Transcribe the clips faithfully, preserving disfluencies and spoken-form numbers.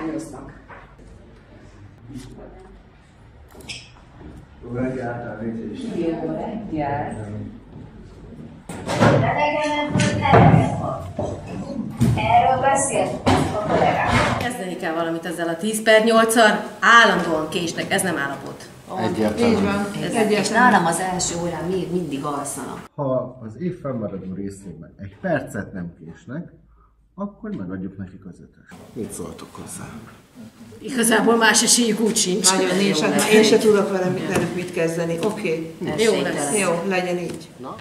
hiányoznak. Jó reggelt, elnézést! Jó reggelt! De nekem erről beszélt a kollégám. Kezdeni kell valamit ezzel a tíz per nyolccal, állandóan késnek, ez nem állapot. Egyértelmű. Így van, Ez egyértelmű. nálam az első órán még mindig alszanak. Ha az év fennmaradó részében egy percet nem késnek, akkor megadjuk nekik az ötöst. Mit szóltok hozzá? Igazából más esélyük úgy sincs. Nagyon nincs, hát már én se tudok vele mit, mit kezdeni. Oké, okay. Jó lesz. Jó, legyen így. Na?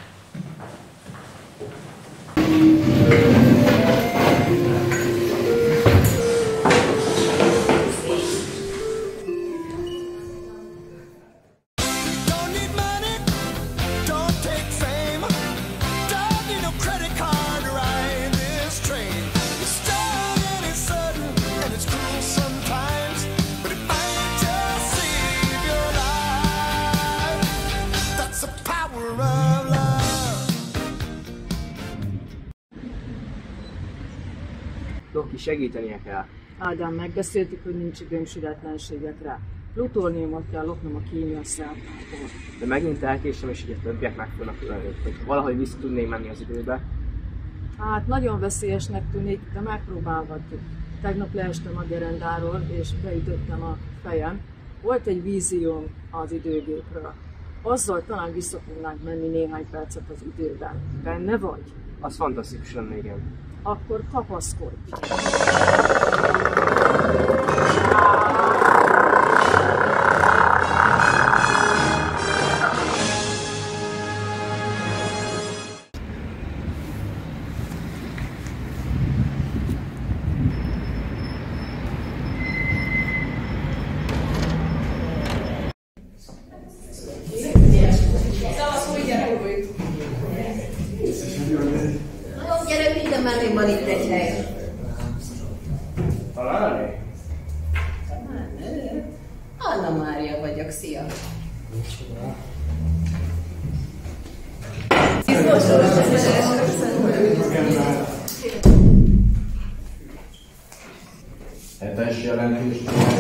Doki, segítenie kell. Ádám, megbeszéltük, hogy nincs időm sületlenségekre. Plutóniumot kell lopnom a kémia szertából. De megint elkésem, és így a többiek meg fognak ölni. Hogy valahogy vissza tudnék menni az időbe. Hát nagyon veszélyesnek tűnik, de megpróbálhatjuk. Tegnap leestem a gerendáról, és beütöttem a fejem. Volt egy vízióm az időgépről. Azzal talán vissza tudnánk menni néhány percet az időben. Benne vagy? Az fantasztikus lenne, igen. Akkor kapaszkodj! Gyere, minden mellé van itt egy hely. Találni? Anna Mária vagyok, szia! Hetes jelentés.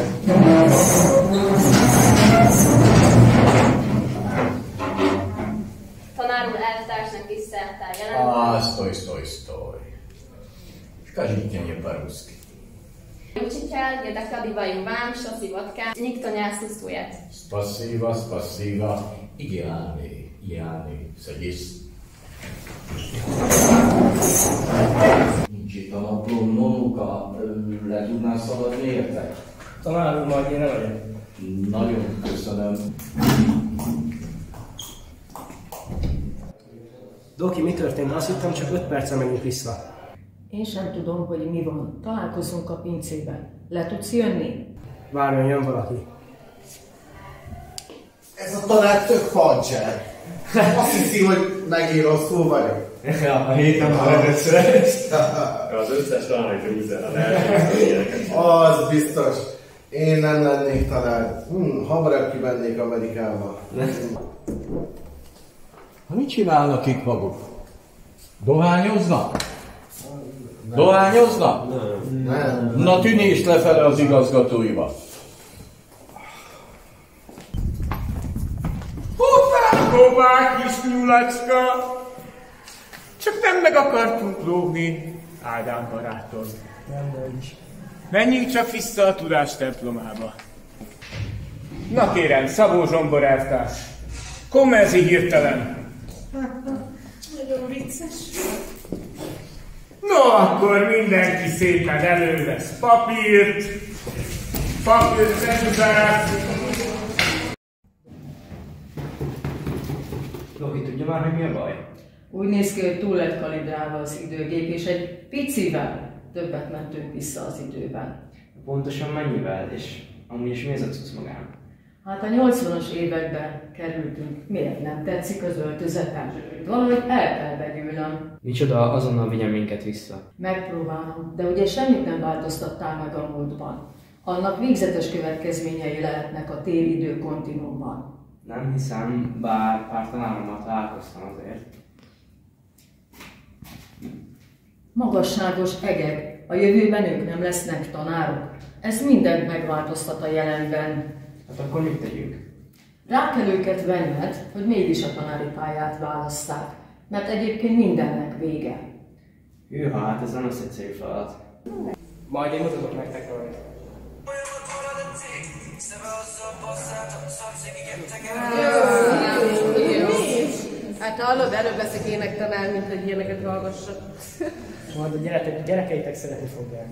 Tanár úr, elvtársnak visszaálltál jelenteni. А, стой, стой, стой. Скажите мне по-русски. Учитель, я докладываю вам, что сегодня никто не отсутствует. Спасибо, спасибо. Идеальный, идеальный. Садись. Nincs itt a naplón, Nonuka, le tudnál szaladni, értek? Tanár úr, majd én nem vagyok. Nagyon köszönöm. Doki, mi történt? Azt hittem, csak öt percre megyünk vissza. Én sem tudom, hogy mi van. Találkozunk a pincében. Le tudsz jönni? Várjon, jön valaki. Ez a tanár tök fancser. Azt hiszi, hogy megint rosszul vagyok. Ja, a héten már először ezt. Az összes tanár, hogy üzen a Az biztos. Én nem lennék tanár. Hm, hamarabb kimennék Amerikába. Mit csinálnak itt maguk? Dohányoznak? Dohányoznak? Nem. Na tűnést lefele az igazgatóiba. Hoppá, hová, kis nyulacska! Csak nem meg akartunk lógni, Ádám barátom. Menjünk csak vissza a tudás templomába. Na kérem, Szabó Zsombor elvtárs, kommenzi hirtelen. Nagyon vicces. No, akkor mindenki szépen elővesz papírt, papírt, cenzúzát. Doki, tudja már, hogy mi a baj? Úgy néz ki, hogy túl lett kalibrálva az időgép, és egy picivel többet mentünk vissza az időben. Pontosan mennyivel, és amúgy is mi ez a cucc magán? Hát a nyolcvanas években kerültünk. Miért nem tetszik az öltözetem? Valahogy el kell vegyülnöm. Micsoda, azonnal vigyen minket vissza. Megpróbálom, de ugye semmit nem változtattál meg a múltban. Annak végzetes következményei lehetnek a téridő kontinúmban. Nem hiszem, bár pár tanárommal találkoztam azért. Magasságos egek, a jövőben ők nem lesznek tanárok. Ez mindent megváltoztat a jelenben. Hát akkor mit tegyünk? Rá kell őket venned, hogy mégis a tanári pályát válasszák, mert egyébként mindennek vége. Hűha, hát ez nem az egyszerű feladat. Majd én mutatok nektek valamit. Hát hallod, előbb leszek énektanár, mint hogy ilyeneket hallgassak. Majd a gyerekek, gyerekeitek szeretni fogják.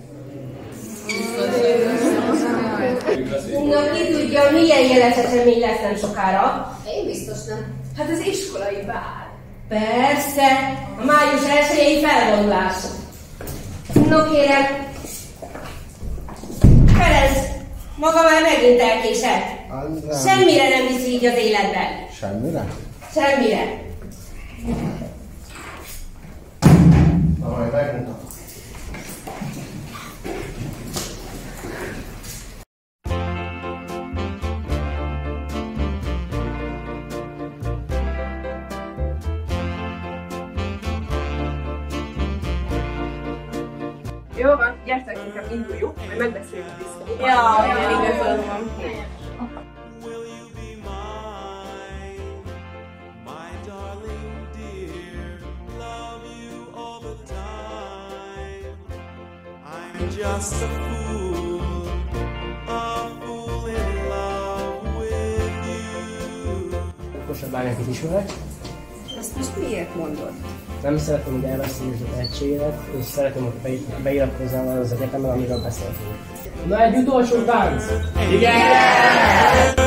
Na, ki tudja, milyen jeles esemény lesz nem sokára? Én biztos nem. Hát az iskolai bál. Persze, a május elsőjei felvonulás. No kérem, Ferenc, maga már megint elkésett. Semmire nem viszi így az életben. Semmire? Semmire. Na, majd megmutatom. Jó van, gyertek, inkább induljuk, majd megbeszéljük a diszkóban. Ja, ja, igazad van. Just a fool, a fool in love with you. Okosabb lányok is ismerek. Ezt most miért mondod? Nem szeretném, hogy elveszítsd a tehetségedet, és szeretném, hogy beiratkozzál az egyetemre, amiről beszéltünk. Na, egy utolsó tánc! Igen!